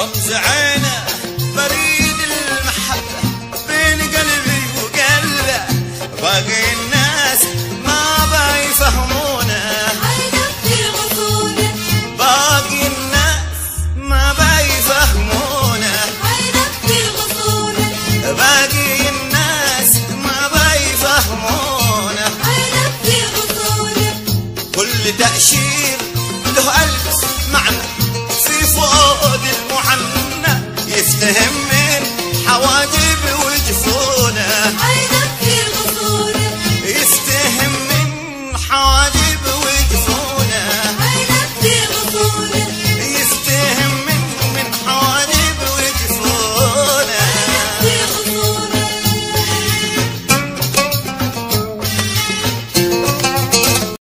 رمز عينه بريد المحبة بين قلبي وقلبه، باقي الناس ما بيفهمونه، باقي الناس ما بيفهمونه، باقي الناس ما بيفهمونه. كل تأشير له ألف معنى في فؤاد المعنى، يفتهم